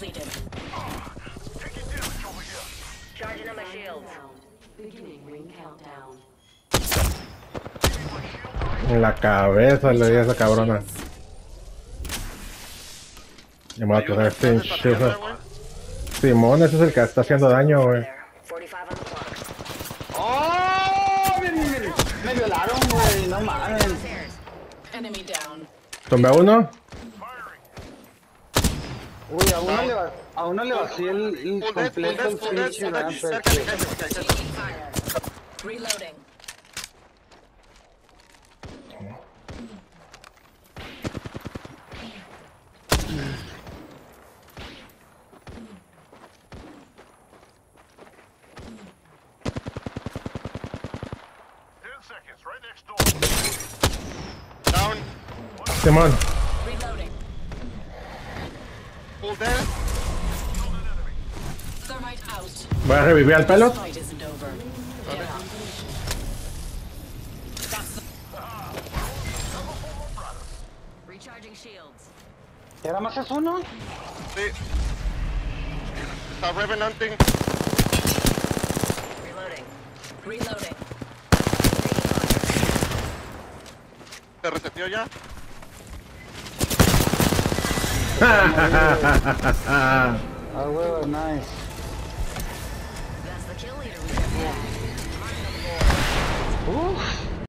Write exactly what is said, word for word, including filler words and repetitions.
completed. Charging on my shields. Beginning ring countdown. En la cabeza le di a esa cabrona. Me voy a coger este shield. Simón, ese es el que está haciendo daño, güey. ¡Oh! Me, me, me violaron, güey. No mames. Enemy down. ¿Tomé uno? Uy, a uno le, va, a uno le vacié el, el completo el pinche Rampage. Reloading. Down. Simón. Reloading. Full dead. Thermite out. Voy a revivir al pelot. Fight isn't over. Get up. That's the... Recharging shields. ¿Era más es uno? Sí. Está revenanting. Reloading. Reloading. ¿Te reseteó ya? Ah, huevo, nice. That's the kill leader we have. Uf.